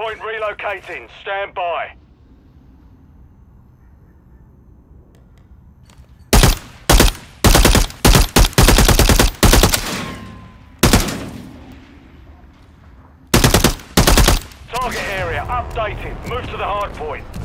Hardpoint relocating. Stand by. Target area updated. Move to the hardpoint.